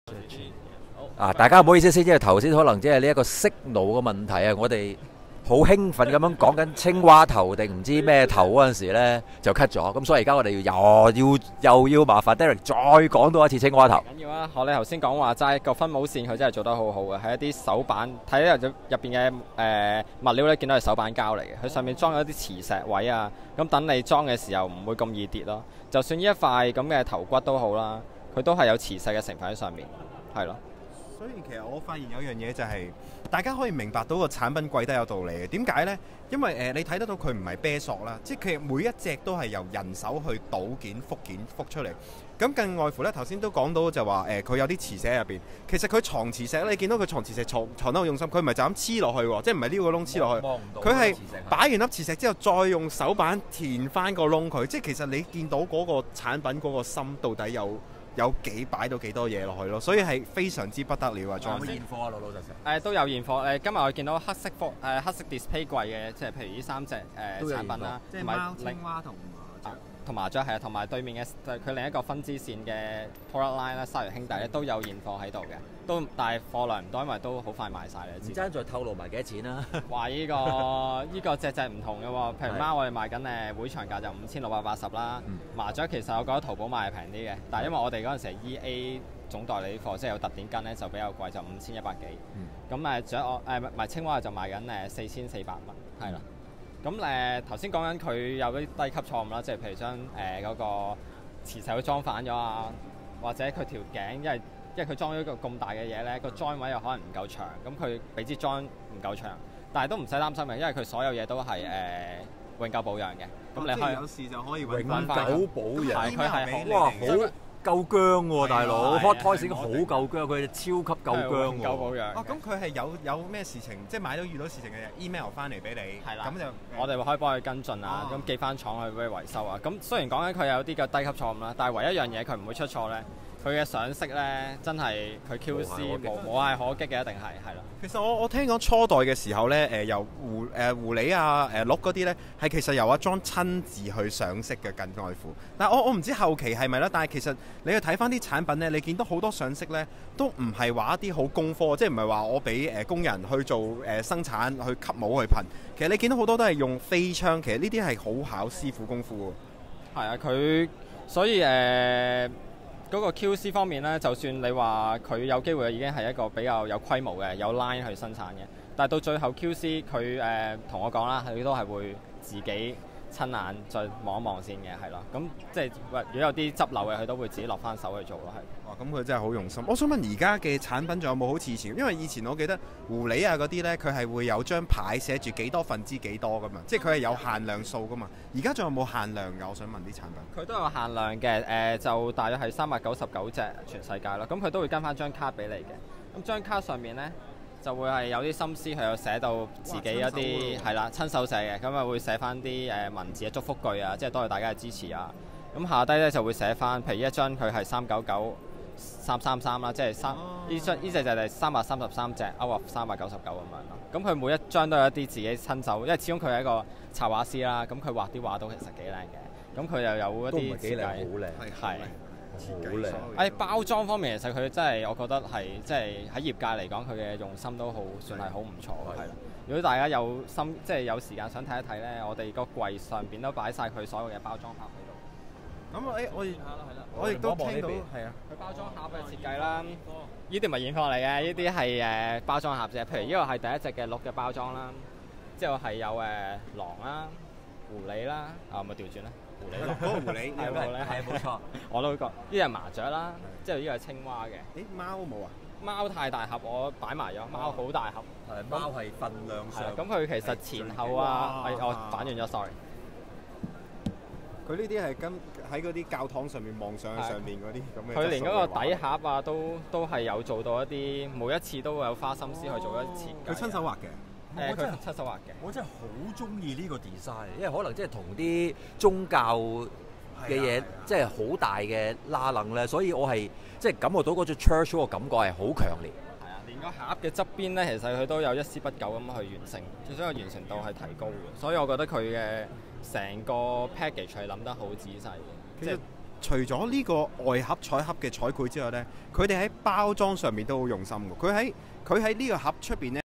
大家唔好意思先，因為頭先可能即係呢一個息怒嘅問題啊，我哋好興奮咁樣講緊青蛙頭定唔知咩頭嗰陣時咧就 cut 咗，咁所以而家我哋又要麻煩 Derek 再講多一次青蛙頭。 緊要啊！學你頭先講話齋個分母線，佢真係做得好好嘅，係一啲手板睇入邊嘅物料咧，見到係手板膠嚟嘅，佢上面裝咗啲磁石位啊，咁等你裝嘅時候唔會咁易跌咯。就算呢一塊咁嘅頭骨都好啦，佢都係有磁石嘅成分喺上面，係咯。 所以其實我發現有樣嘢就係、大家可以明白到個產品貴得有道理嘅。點解呢？因為你睇得到佢唔係啤塑啦，即係佢每一隻都係由人手去倒件、復出嚟。咁更外乎呢，頭先都講到就話佢有啲磁石喺入邊。其實佢藏磁石，你見到佢藏磁石藏得好用心，佢唔係就咁黐落去喎，即係唔係撩個窿黐落去。佢係擺完粒磁石之後，再用手板填翻個窿佢。即係其實你見到嗰個產品嗰個心到底有幾擺到幾多嘢落去咯，所以係非常之不得了啊！ 有冇現貨啊，老實實？ 都有現貨。今日我見到黑色display 櫃嘅，即係譬如呢三隻產品啦， 即係貓、青蛙同麻雀係啊，同埋對面嘅佢另一個分支線嘅 product line 啦，鯊魚兄弟咧都有現貨喺度嘅，但係貨量唔多，因為都好快賣晒啦。 唔爭再透露埋幾多錢啦？ 話呢個隻唔同嘅喎，譬如貓我哋賣緊會場價就5680啦，麻雀其實我覺得淘寶賣係平啲嘅，但係因為我哋嗰陣時係 EA 總代理貨，即係有特典跟咧就比較貴，就5100幾。咁雀賣青蛙就賣緊4400蚊，係啦。咁頭先講緊佢有啲低級錯誤啦，即係譬如將嗰個磁石裝反咗啊，或者佢條頸，因為佢裝咗個咁大嘅嘢咧，個 join 位又可能唔夠長，咁佢俾支 join 唔夠長，但係都唔使擔心嘅，因為佢所有嘢都係永久保養嘅。咁你可以有事就可以永久保養， 佢係哇好夠薑喎，大佬 Hot Toys 已經好夠薑，佢超級夠薑喎。 永久保養。 咁佢係有咩事情，即係買到遇到事情嘅 email 翻嚟俾你， 係啦。 咁就我哋可以幫佢跟進啊，咁寄翻廠去俾佢維修啊。咁雖然講緊佢有啲嘅低級錯誤啦，但係唯一一樣嘢佢唔會出錯咧。佢嘅上色咧，真係佢 QC 無懈可擊嘅，一定係啦。 其實我聽講初代嘅時候咧，由狐狸啊、鹿嗰啲咧，係其實由阿莊親自去上色嘅，近外乎。但係我唔知後期係咪啦，但係其實你去睇翻啲產品咧，你見到好多上色咧，都唔係話一啲好工科，即係唔係話我俾工人去做生產去吸帽去噴。其實你見到好多都係用飛槍，其實呢啲係好考師傅功夫喎。 係啊，佢所以嗰個 QC 方面咧，就算你話佢有機會已經係一個比較有規模嘅，有 line 去生產嘅，但係到最後 QC 佢同我講啦，佢都係會自己親眼再望一望先嘅，係咯。咁即係如果有啲執漏嘅，佢都會自己落翻手去做咯，係。 哇！咁佢真係好用心。我想問而家嘅產品仲有冇好似以前？因為以前我記得狐狸啊嗰啲呢，佢係會有張牌寫住幾多分之幾多噶嘛，即係佢係有限量數噶嘛。而家仲有冇限量㗎？我想問啲產品。 佢都有限量嘅，就大約係399隻全世界啦。咁佢都會跟翻張卡俾你嘅。咁張卡上面呢，就會係有啲心思，佢有寫到自己一啲係啦親手寫嘅，咁啊會寫翻啲文字嘅祝福句啊，即係多謝大家嘅支持啊。咁下低呢，就會寫翻，譬如一張佢係399333啦，即係呢隻就係333隻 out of 399咁樣咯。咁佢每一張都有一啲自己親手，因為始終佢係一個插畫師啦，咁佢畫啲畫都其實幾靚嘅。咁佢又有一啲設計，係好靚。包裝方面其實佢真係我覺得係即係喺業界嚟講，佢嘅用心都好算係好唔錯嘅，係啦。如果大家有心即係有時間想睇一睇咧，我哋個櫃上邊都擺晒佢所有嘅包裝盒喺度。 咁我亦都聽到係啊，佢包裝盒嘅設計啦，呢啲唔係現貨嚟嘅，呢啲係包裝盒啫。譬如呢個係第一隻嘅鹿嘅包裝啦，之後係有狼啦、狐狸啦，咪調轉咧，狐狸嗰個狐狸係冇錯，我都覺呢隻麻雀啦，之後呢個係青蛙嘅。 貓冇啊？ 貓太大盒，我擺埋咗。貓好大盒， 貓係份量上。 咁佢其實前後啊，我反轉咗 ，sorry。 佢呢啲係跟喺嗰啲教堂上面望上去上面嗰啲咁嘅。 佢連嗰個底盒啊，都係有做到一啲，每一次都有花心思去做一次。 佢親手畫嘅。 佢親手畫嘅。 我真係好中意呢個 design，因為可能即係同啲宗教嘅嘢，即係好大嘅拉楞咧，所以我係即係感覺到嗰隻 church 嗰個感覺係好強烈。 係啊，連個盒嘅側邊咧，其實佢都有一絲不苟咁去完成，最終個完成度係提高嘅，所以我覺得佢嘅成個 package 係諗得好仔細嘅。 其實除咗呢個外盒彩盒嘅彩繪之外呢，佢哋喺包裝上面都好用心嘅。佢喺呢個盒出邊呢。